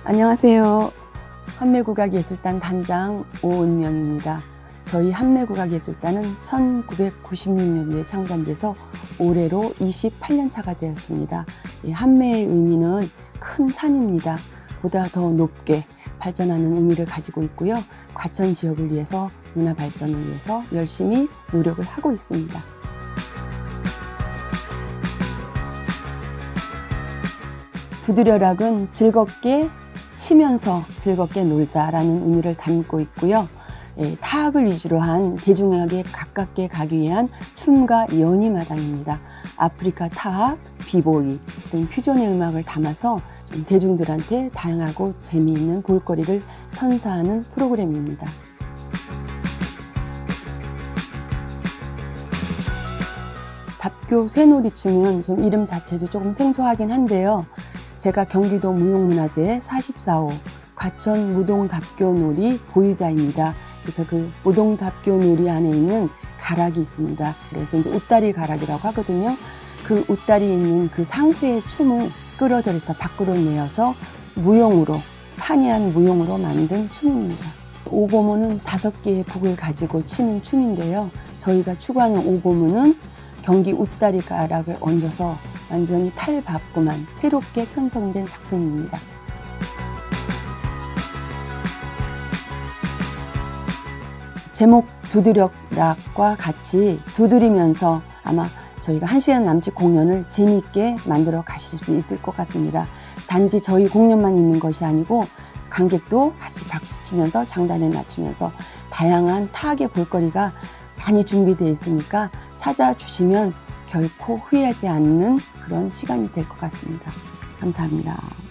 안녕하세요. 한매국악예술단 단장 오은명입니다. 저희 한매국악예술단은 1996년도에 창단돼서 올해로 28년 차가 되었습니다. 한매의 의미는 큰 산입니다. 보다 더 높게 발전하는 의미를 가지고 있고요. 과천 지역을 위해서, 문화 발전을 위해서 열심히 노력을 하고 있습니다. 두드려락은 즐겁게 치면서 즐겁게 놀자라는 의미를 담고 있고요. 타악을 위주로 한 대중음악에 가깝게 가기 위한 춤과 연희마당입니다. 아프리카 타악, 비보이 등 퓨전의 음악을 담아서 좀 대중들한테 다양하고 재미있는 볼거리를 선사하는 프로그램입니다. 답교 새놀이춤은 좀 이름 자체도 조금 생소하긴 한데요. 제가 경기도 무용문화재 44호 과천 무동답교놀이 보유자입니다. 그래서 그 무동답교놀이 안에 있는 가락이 있습니다. 그래서 이제 웃다리 가락이라고 하거든요. 그 웃다리에 있는 그 상수의 춤을 끌어들여서 밖으로 내어서 무용으로, 판이한 무용으로 만든 춤입니다. 오고무는 5개의 북을 가지고 추는 춤인데요. 저희가 추구하는 오고무는 경기 웃다리 가락을 얹어서 완전히 탈바꿈한 새롭게 편성된 작품입니다. 제목 두드려락과 같이 두드리면서 아마 저희가 1시간 남짓 공연을 재미있게 만들어 가실 수 있을 것 같습니다. 단지 저희 공연만 있는 것이 아니고 관객도 같이 박수치면서 장단에 맞추면서 다양한 타악의 볼거리가 많이 준비되어 있으니까 찾아주시면 결코 후회하지 않는 그런 시간이 될 것 같습니다. 감사합니다.